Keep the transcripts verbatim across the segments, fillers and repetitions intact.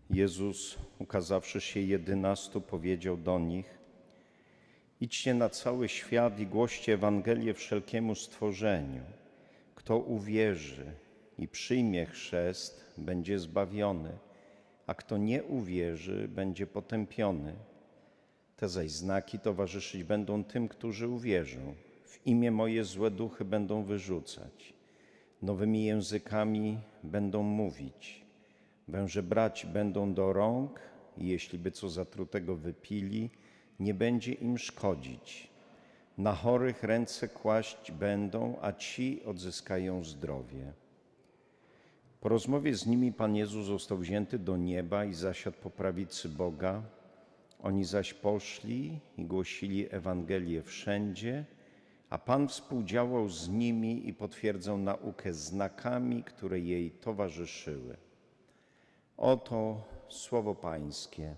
Jezus, ukazawszy się jedynastu, powiedział do nich: idźcie na cały świat i głoście Ewangelię wszelkiemu stworzeniu. Kto uwierzy i przyjmie chrzest, będzie zbawiony, a kto nie uwierzy, będzie potępiony. Te zaś znaki towarzyszyć będą tym, którzy uwierzą. W imię moje złe duchy będą wyrzucać, nowymi językami będą mówić, węże brać będą do rąk i jeśli by co zatrutego wypili, nie będzie im szkodzić. Na chorych ręce kłaść będą, a ci odzyskają zdrowie. Po rozmowie z nimi Pan Jezus został wzięty do nieba i zasiadł po prawicy Boga. Oni zaś poszli i głosili Ewangelię wszędzie, a Pan współdziałał z nimi i potwierdzał naukę znakami, które jej towarzyszyły. Oto słowo Pańskie.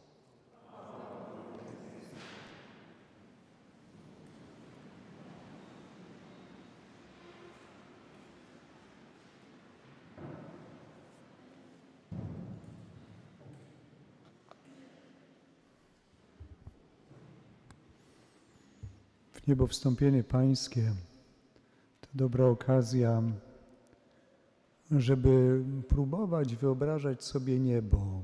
W niebo wstąpienie Pańskie to dobra okazja, żeby próbować wyobrażać sobie niebo.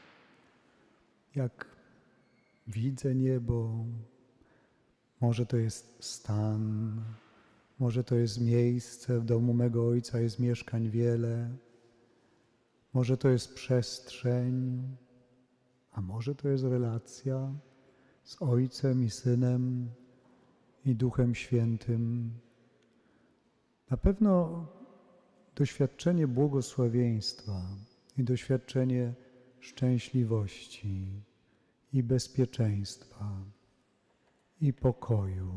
Jak widzę niebo, może to jest stan, może to jest miejsce, w domu mego Ojca jest mieszkań wiele, może to jest przestrzeń, a może to jest relacja z Ojcem i Synem i Duchem Świętym. Na pewno doświadczenie błogosławieństwa i doświadczenie szczęśliwości i bezpieczeństwa i pokoju.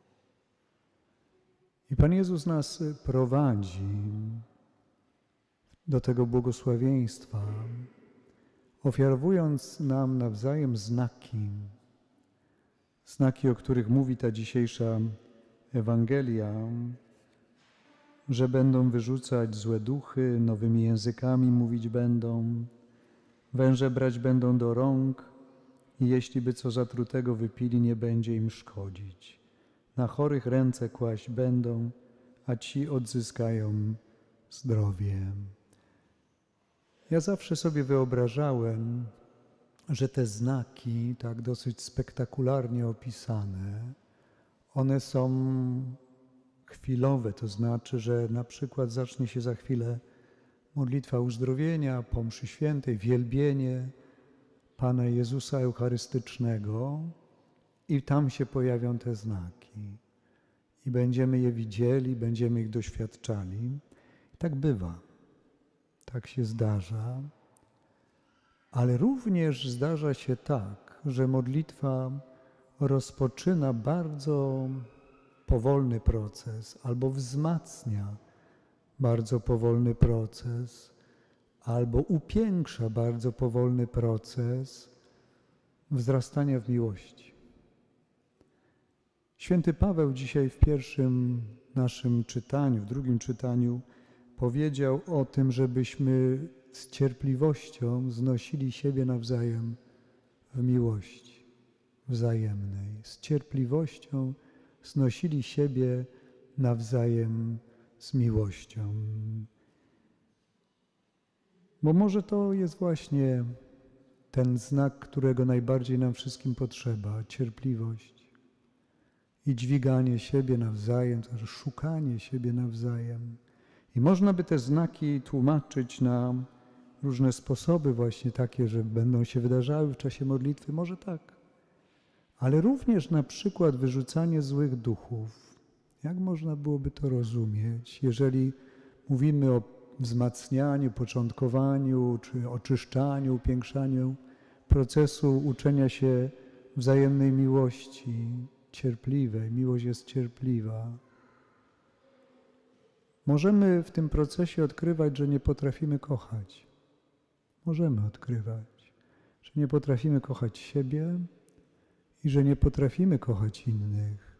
I Pan Jezus nas prowadzi do tego błogosławieństwa, ofiarowując nam nawzajem znaki, znaki, o których mówi ta dzisiejsza Ewangelia, że będą wyrzucać złe duchy, nowymi językami mówić będą, węże brać będą do rąk i jeśli by co zatrutego wypili, nie będzie im szkodzić. Na chorych ręce kłaść będą, a ci odzyskają zdrowie. Ja zawsze sobie wyobrażałem, że te znaki, tak dosyć spektakularnie opisane, one są chwilowe, to znaczy, że na przykład zacznie się za chwilę modlitwa uzdrowienia, po mszy świętej, wielbienie Pana Jezusa Eucharystycznego i tam się pojawią te znaki. I będziemy je widzieli, będziemy ich doświadczali. I tak bywa, tak się zdarza. Ale również zdarza się tak, że modlitwa rozpoczyna bardzo powolny proces albo wzmacnia bardzo powolny proces, albo upiększa bardzo powolny proces wzrastania w miłości. Święty Paweł dzisiaj w pierwszym naszym czytaniu, w drugim czytaniu powiedział o tym, żebyśmy z cierpliwością znosili siebie nawzajem w miłości wzajemnej. Z cierpliwością znosili siebie nawzajem z miłością. Bo może to jest właśnie ten znak, którego najbardziej nam wszystkim potrzeba, cierpliwość i dźwiganie siebie nawzajem, to znaczy szukanie siebie nawzajem. I można by te znaki tłumaczyć na różne sposoby właśnie takie, że będą się wydarzały w czasie modlitwy, może tak. Ale również na przykład wyrzucanie złych duchów. Jak można byłoby to rozumieć, jeżeli mówimy o wzmacnianiu, początkowaniu, czy oczyszczaniu, upiększaniu procesu uczenia się wzajemnej miłości, cierpliwej. Miłość jest cierpliwa. Możemy w tym procesie odkrywać, że nie potrafimy kochać. Możemy odkrywać, że nie potrafimy kochać siebie i że nie potrafimy kochać innych.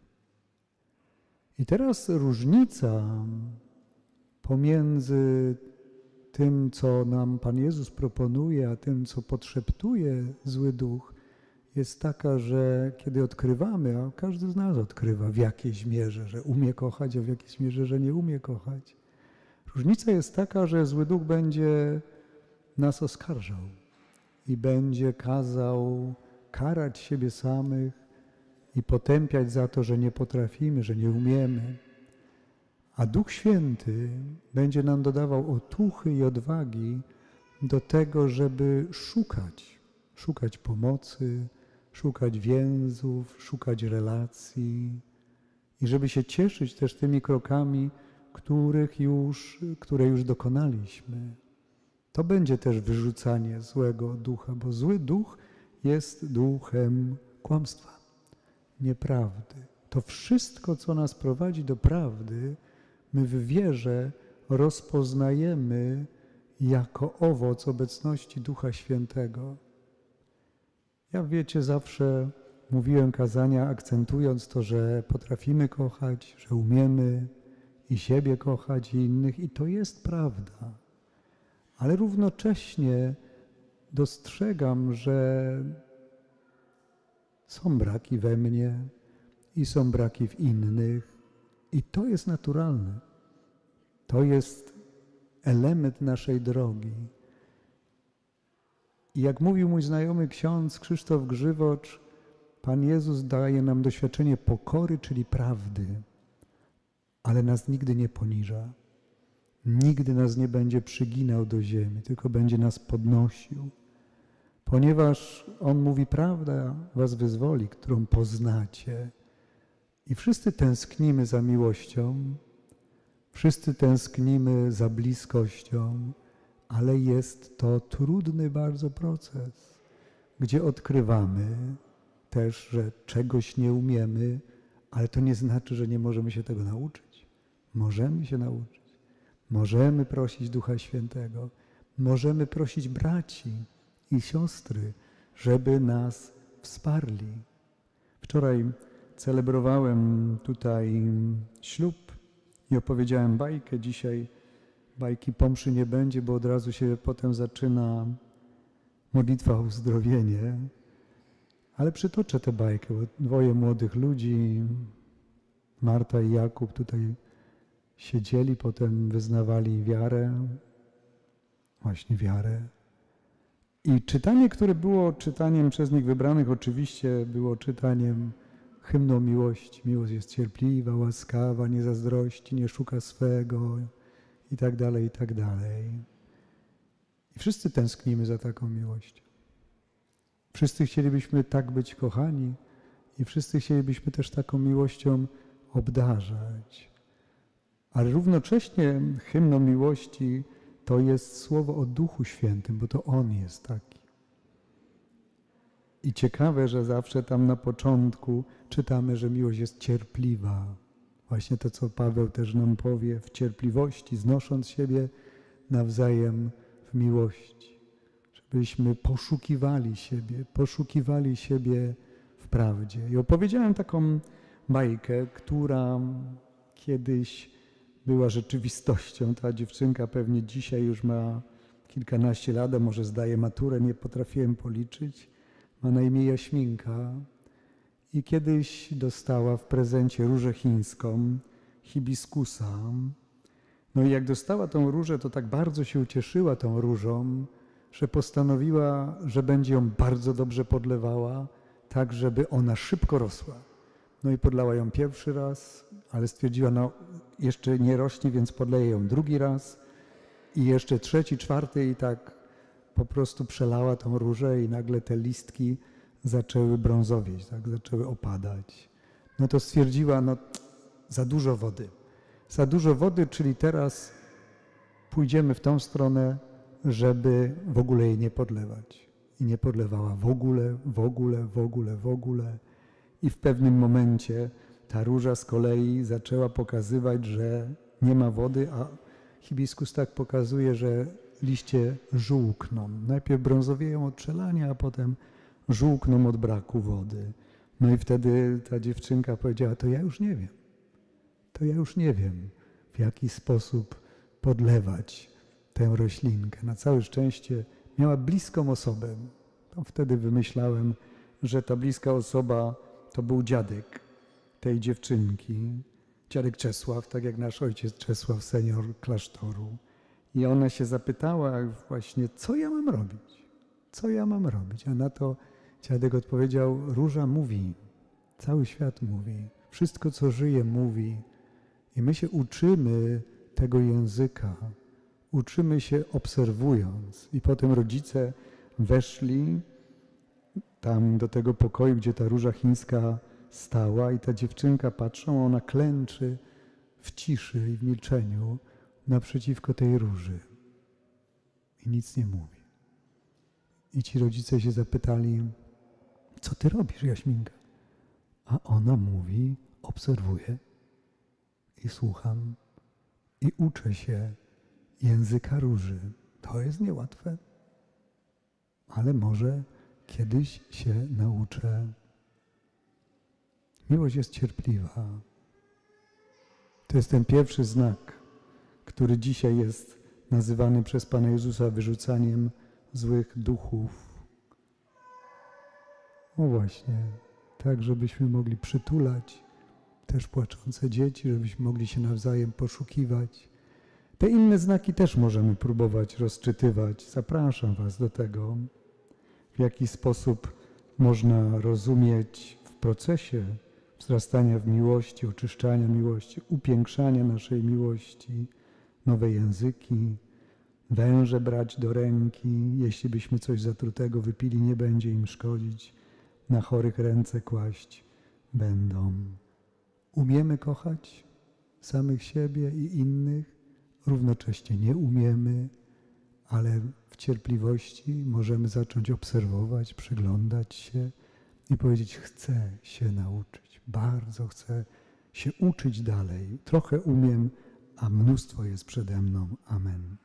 I teraz różnica pomiędzy tym, co nam Pan Jezus proponuje, a tym, co podszeptuje zły duch, jest taka, że kiedy odkrywamy, a każdy z nas odkrywa w jakiejś mierze, że umie kochać, a w jakiejś mierze, że nie umie kochać. Różnica jest taka, że zły duch będzie nas oskarżał i będzie kazał karać siebie samych i potępiać za to, że nie potrafimy, że nie umiemy. A Duch Święty będzie nam dodawał otuchy i odwagi do tego, żeby szukać, szukać pomocy, szukać więzów, szukać relacji i żeby się cieszyć też tymi krokami, których już, które już dokonaliśmy. To będzie też wyrzucanie złego ducha, bo zły duch jest duchem kłamstwa, nieprawdy. To wszystko, co nas prowadzi do prawdy, my w wierze rozpoznajemy jako owoc obecności Ducha Świętego. Ja, wiecie, zawsze mówiłem kazania, akcentując to, że potrafimy kochać, że umiemy i siebie kochać, i innych, i to jest prawda. Ale równocześnie dostrzegam, że są braki we mnie i są braki w innych, i to jest naturalne. To jest element naszej drogi. I jak mówił mój znajomy ksiądz Krzysztof Grzywocz, Pan Jezus daje nam doświadczenie pokory, czyli prawdy, ale nas nigdy nie poniża. Nigdy nas nie będzie przyginał do ziemi, tylko będzie nas podnosił. Ponieważ On mówi, prawda was wyzwoli, którą poznacie. I wszyscy tęsknimy za miłością, wszyscy tęsknimy za bliskością, ale jest to trudny bardzo proces, gdzie odkrywamy też, że czegoś nie umiemy, ale to nie znaczy, że nie możemy się tego nauczyć. Możemy się nauczyć. Możemy prosić Ducha Świętego. Możemy prosić braci i siostry, żeby nas wsparli. Wczoraj celebrowałem tutaj ślub i opowiedziałem bajkę. Dzisiaj bajki po mszy nie będzie, bo od razu się potem zaczyna modlitwa o uzdrowienie. Ale przytoczę tę bajkę, bo dwoje młodych ludzi, Marta i Jakub, tutaj siedzieli, potem wyznawali wiarę, właśnie wiarę. I czytanie, które było czytaniem przez nich wybranych, oczywiście było czytaniem hymnu o miłości. Miłość jest cierpliwa, łaskawa, nie zazdrości, nie szuka swego i tak dalej, i tak dalej. I wszyscy tęsknimy za taką miłością. Wszyscy chcielibyśmy tak być kochani i wszyscy chcielibyśmy też taką miłością obdarzać. Ale równocześnie hymn o miłości to jest słowo o Duchu Świętym, bo to On jest taki. I ciekawe, że zawsze tam na początku czytamy, że miłość jest cierpliwa. Właśnie to, co Paweł też nam powie, w cierpliwości, znosząc siebie nawzajem w miłości. Żebyśmy poszukiwali siebie, poszukiwali siebie w prawdzie. I opowiedziałem taką bajkę, która kiedyś była rzeczywistością. Ta dziewczynka pewnie dzisiaj już ma kilkanaście lat, a może zdaje maturę, nie potrafiłem policzyć. Ma na imię Jaśminka i kiedyś dostała w prezencie różę chińską, hibiskusa. No i jak dostała tą różę, to tak bardzo się ucieszyła tą różą, że postanowiła, że będzie ją bardzo dobrze podlewała, tak żeby ona szybko rosła. No i podlała ją pierwszy raz, ale stwierdziła, no jeszcze nie rośnie, więc podleje ją drugi raz i jeszcze trzeci, czwarty i tak po prostu przelała tą różę i nagle te listki zaczęły brązowieć, tak, zaczęły opadać. No to stwierdziła, no za dużo wody. Za dużo wody, czyli teraz pójdziemy w tą stronę, żeby w ogóle jej nie podlewać. I nie podlewała w ogóle, w ogóle, w ogóle, w ogóle. I w pewnym momencie ta róża z kolei zaczęła pokazywać, że nie ma wody, a hibiskus tak pokazuje, że liście żółkną. Najpierw brązowieją od przelania, a potem żółkną od braku wody. No i wtedy ta dziewczynka powiedziała, to ja już nie wiem. To ja już nie wiem, w jaki sposób podlewać tę roślinkę. Na całe szczęście miała bliską osobę. To wtedy wymyślałem, że ta bliska osoba to był dziadek tej dziewczynki, dziadek Czesław, tak jak nasz ojciec Czesław, senior klasztoru. I ona się zapytała właśnie, co ja mam robić? Co ja mam robić? A na to dziadek odpowiedział, róża mówi, cały świat mówi, wszystko co żyje mówi. I my się uczymy tego języka, uczymy się obserwując. I potem rodzice weszli tam do tego pokoju, gdzie ta róża chińska stała i ta dziewczynka patrzą, ona klęczy w ciszy i w milczeniu naprzeciwko tej róży i nic nie mówi. I ci rodzice się zapytali, co ty robisz, Jaśminka? A ona mówi, obserwuję i słucham i uczę się języka róży. To jest niełatwe, ale może kiedyś się nauczę. Miłość jest cierpliwa. To jest ten pierwszy znak, który dzisiaj jest nazywany przez Pana Jezusa wyrzucaniem złych duchów. No właśnie, tak żebyśmy mogli przytulać też płaczące dzieci, żebyśmy mogli się nawzajem poszukiwać. Te inne znaki też możemy próbować rozczytywać. Zapraszam Was do tego, w jaki sposób można rozumieć w procesie wzrastania w miłości, oczyszczania miłości, upiększania naszej miłości, nowe języki, węże brać do ręki, jeśli byśmy coś zatrutego wypili, nie będzie im szkodzić, na chorych ręce kłaść będą. Umiemy kochać samych siebie i innych, równocześnie nie umiemy, ale w cierpliwości możemy zacząć obserwować, przyglądać się i powiedzieć, chcę się nauczyć, bardzo chcę się uczyć dalej. Trochę umiem, a mnóstwo jest przede mną. Amen.